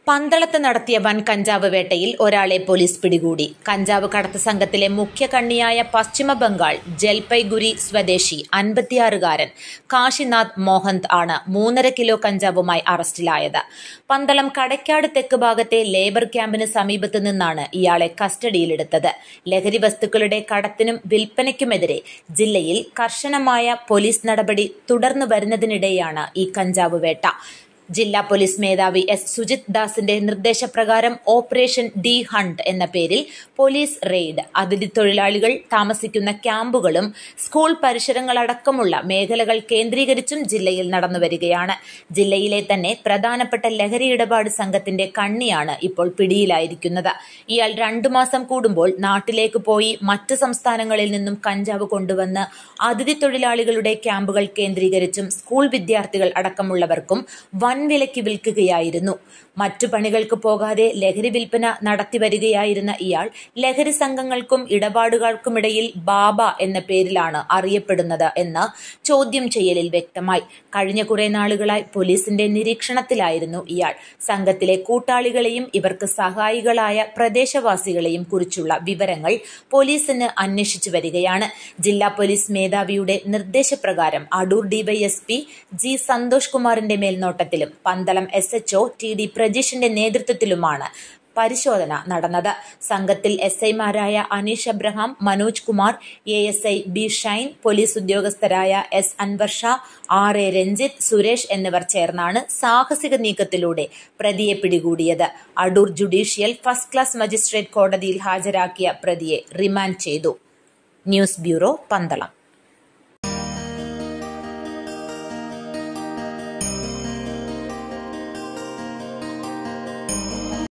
പന്തളത്ത് നടത്തിയ വൻ കഞ്ചാവ് വേട്ടയിൽ ഒരാളെ പോലീസ് പിടികൂടി. കഞ്ചാവ് കടത്ത് സംഘത്തിലെ മുഖ്യ കണ്ണിയായ പശ്ചിമ ബംഗാൾ ജൽപൈഗുരി സ്വദേശി 56-കാരൻ കാശിനാഥ് മോഹന്ത് ആണ് 3.5 കിലോ കഞ്ചാവുമായി അറസ്റ്റിലായത്. പന്തളം കടയ്ക്കാട് തെക്ക് ഭാഗത്തെ ലേബർ ക്യാമ്പിന് സമീപത്ത് നിന്നാണ് ഇയാളെ കസ്റ്റഡിയിലെടുത്തത്. ലഹരി വസ്തുക്കളുടെ കടത്തിനും വിൽപ്പനയ്ക്കുമെതിരെ ജില്ലയിൽ കർശനമായ പോലീസ് നടപടി തുടർന്നു വരുന്നതിനിടെയാണ് ഈ കഞ്ചാവ് വേട്ട. ജില്ലാ പോലീസ് മേധാവി എസ് സുജിത് ദാസിന്റെ നിർദ്ദേശപ്രകാരം ഓപ്പറേഷൻ ഡി ഹണ്ട് എന്ന പേരിൽ പോലീസ് റെയ്ഡ് അതിഥി തൊഴിലാളികൾ താമസിക്കുന്ന ക്യാമ്പുകളും സ്കൂൾ പരിസരങ്ങളടക്കമുള്ള മേഖലകൾ കേന്ദ്രീകരിച്ചും ജില്ലയിൽ നടന്നുവരികയാണ്. ജില്ലയിലെ തന്നെ പ്രധാനപ്പെട്ട ലഹരി ഇടപാട് സംഘത്തിന്റെ കണ്ണിയാണ് ഇപ്പോൾ പിടിയിലായിരിക്കുന്നത്. ഇയാൾ 2 മാസം കൂടുമ്പോൾ നാട്ടിലേക്ക് പോയി മറ്റ് സംസ്ഥാനങ്ങളിൽ നിന്നും കഞ്ചാവ് കൊണ്ടുവന്ന് അതിഥി തൊഴിലാളികളുടെ ക്യാമ്പുകൾ കേന്ദ്രീകരിച്ചും സ്കൂൾ വിദ്യാർത്ഥികൾ അടക്കമുള്ളവർക്കും വൻവിലയ്ക്ക് വിൽക്കുകയായിരുന്നു. മറ്റു പണികൾക്ക് പോകാതെ ലഹരി വിൽപ്പന നടത്തിവരികയായിരുന്ന ഇയാൾ ലഹരി സംഘങ്ങൾക്കും ഇടപാടുകാർക്കുമിടയിൽ ബാബ എന്ന പേരിലാണ് അറിയപ്പെടുന്നത് എന്ന് ചോദ്യം ചെയ്യലിൽ വ്യക്തമായി. കഴിഞ്ഞ കുറെ നാളുകളായി പോലീസിന്റെ നിരീക്ഷണത്തിലായിരുന്നു ഇയാൾ. സംഘത്തിലെ കൂട്ടാളികളെയും ഇവർക്ക് സഹായികളായ പ്രദേശവാസികളെയും കുറിച്ചുള്ള വിവരങ്ങൾ പോലീസിന് അന്വേഷിച്ചു വരികയാണ്. ജില്ലാ പോലീസ് മേധാവിയുടെ നിർദ്ദേശപ്രകാരം അടൂർ ഡിവൈഎസ്പി ജി സന്തോഷ് കുമാറിന്റെ മേൽനോട്ടത്തിലും പന്തളം SHO TD പ്രജീഷിന്റെ നേതൃത്വത്തിലുമാണ് പരിശോധന നടന്നത്. സംഘത്തിൽ SI-മാരായ Aneesh Abraham, Manoj Kumar, ASI B Shine, police ഉദ്യോഗസ്ഥരായ S അൻവർ ഷാ, RA രഞ്ജിത്ത്, സുരേഷ് എന്നിവർ ചേർന്നാണ് സാഹസിക നീക്കത്തിലൂടെ പ്രതിയെ പിടികൂടിയത്. Adoor judicial first class magistrate കോടതിയിൽ ഹാജരാക്കിയ പ്രതിയെ റിമാൻഡ് ചെയ്തു. News bureau, Pandalam.